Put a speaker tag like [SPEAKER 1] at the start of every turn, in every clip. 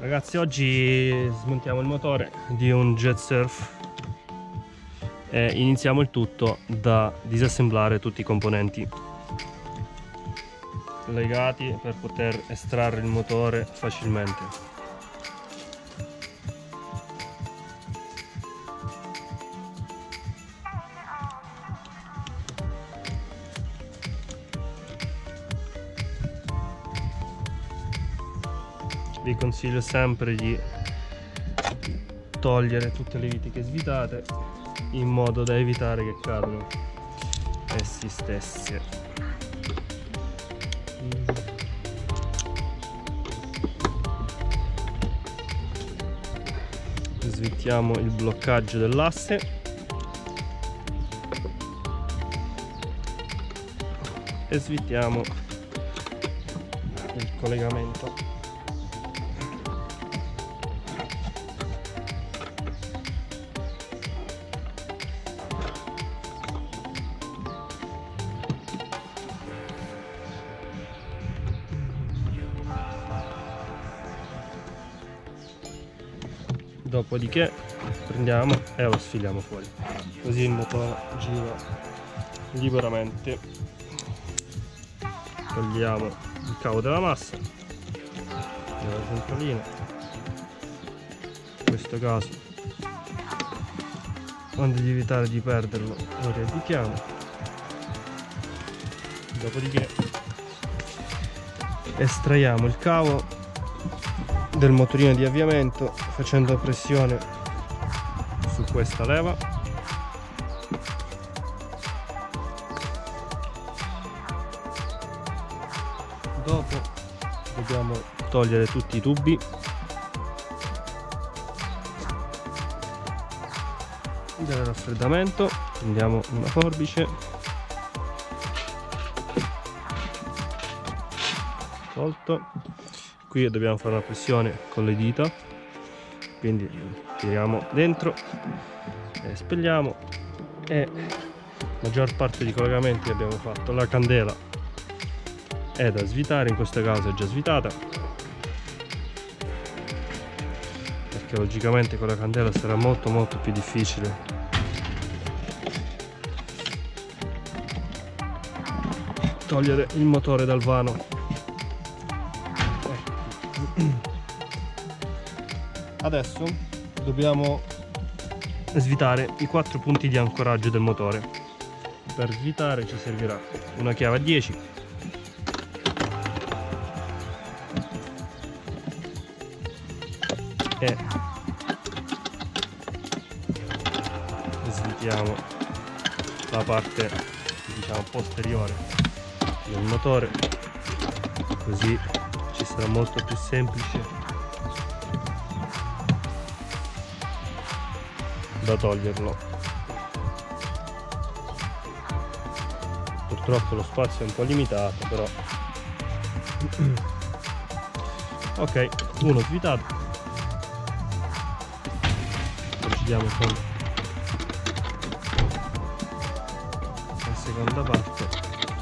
[SPEAKER 1] Ragazzi, oggi smontiamo il motore di un jet surf e iniziamo il tutto da disassemblare tutti i componenti legati per poter estrarre il motore facilmente. Vi consiglio sempre di togliere tutte le vitiche svitate in modo da evitare che cadano essi stessi. Svittiamo il bloccaggio dell'asse e svittiamo il collegamento. Dopodiché prendiamo e lo sfiliamo fuori, così il motore gira liberamente. Togliamo il cavo della massa, della centralina, in questo caso, onde di evitare di perderlo, lo riavvitiamo. Dopodiché estraiamo il cavo del motorino di avviamento facendo pressione su questa leva. Dopo dobbiamo togliere tutti i tubi del raffreddamento. Prendiamo una forbice, tolto. Qui dobbiamo fare una pressione con le dita, quindi tiriamo dentro, espelliamo, e la maggior parte dei collegamenti che abbiamo fatto. La candela è da svitare, in questo caso è già svitata, perché logicamente con la candela sarà molto più difficile togliere il motore dal vano. Adesso dobbiamo svitare i 4 punti di ancoraggio del motore. Per svitare ci servirà una chiave a 10, e svitiamo la parte, diciamo, posteriore del motore, così ci sarà molto più semplice da toglierlo. Purtroppo lo spazio è un po' limitato, però ok, uno svitato. Procediamo con la seconda parte.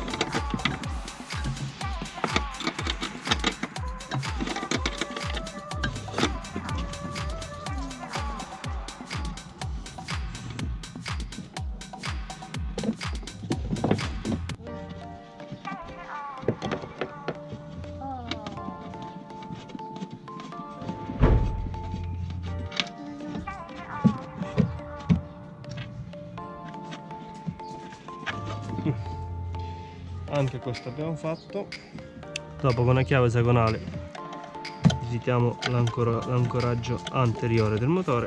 [SPEAKER 1] Anche questo abbiamo fatto. Dopo, con una chiave esagonale visitiamo l'ancoraggio anteriore del motore,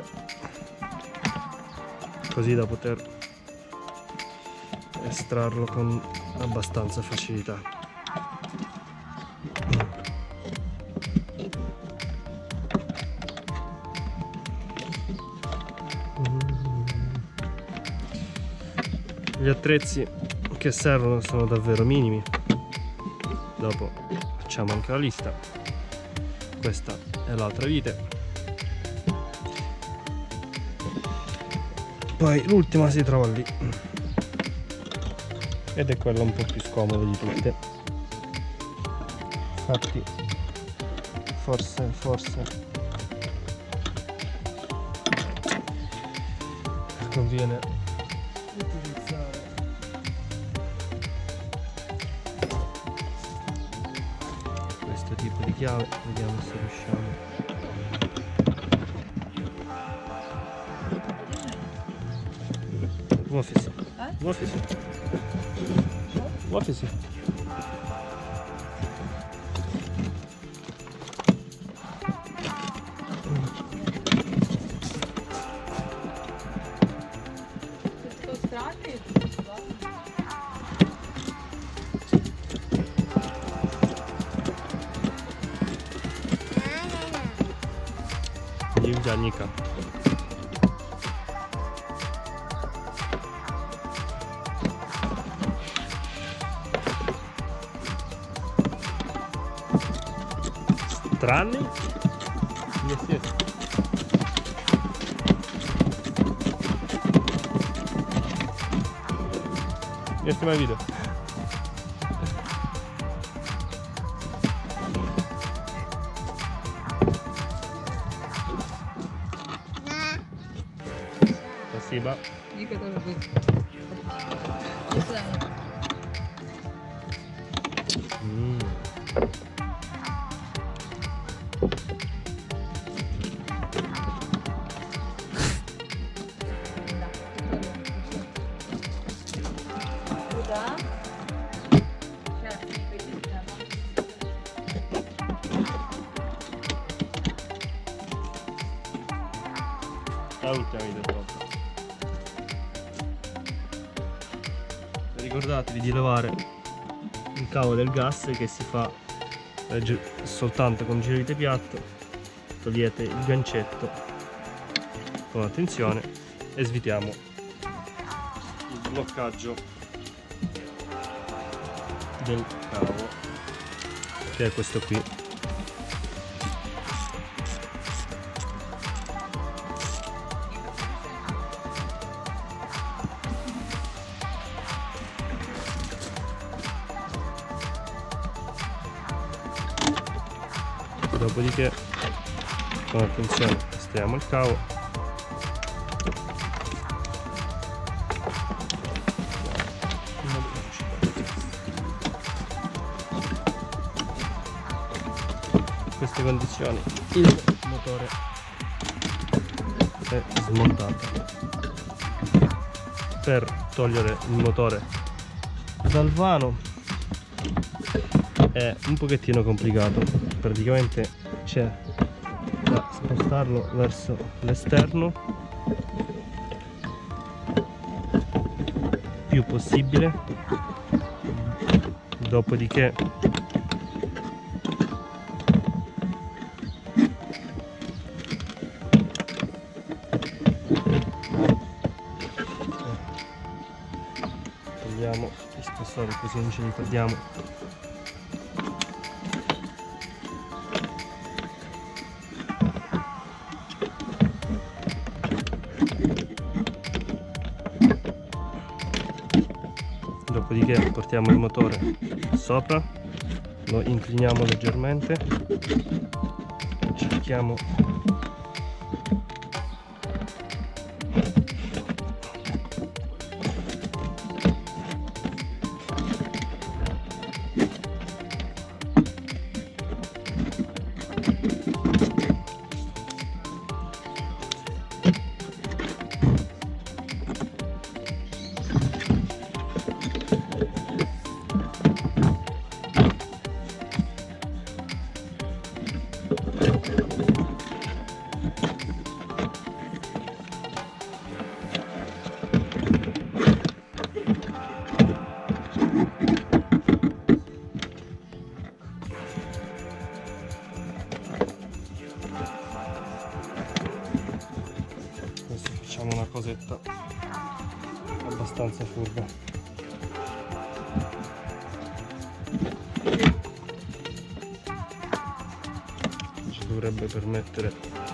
[SPEAKER 1] così da poter estrarlo con abbastanza facilità. Gli attrezzi che servono sono davvero minimi. Dopo facciamo anche la lista. Questa è l'altra vite, poi l'ultima si trova lì ed è quella un po' più scomoda di tutte. Infatti forse conviene utilizzare questo tipo di chiave. Vediamo se riusciamo. В офисе. В офисе. В офисе. Невдяника. Странный? Естественно. Я снимаю видео. Спасибо.
[SPEAKER 2] Вика тоже будет. Куда? Сейчас,
[SPEAKER 1] Ricordatevi di lavare il cavo del gas che si fa soltanto con giro di piatto. Togliete il gancetto con attenzione e svitiamo il bloccaggio del cavo, che è questo qui. Dopodiché con attenzione estriamo il cavo, in queste condizioni il motore è smontato. Per togliere il motore dal vano è un pochettino complicato, praticamente c'è da spostarlo verso l'esterno più possibile, dopodiché togliamo gli spessori così non ce li perdiamo. Dopodiché portiamo il motore sopra, lo incliniamo leggermente, cerchiamo una cosetta abbastanza furba. Ci dovrebbe permettere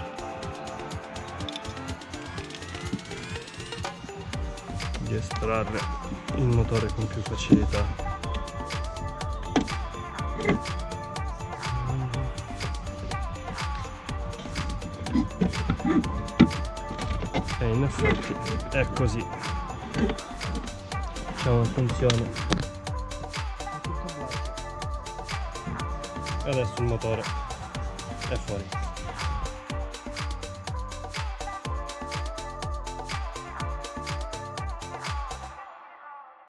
[SPEAKER 1] di estrarre il motore con più facilità. E in effetti è così. Facciamo attenzione. E adesso il motore è fuori.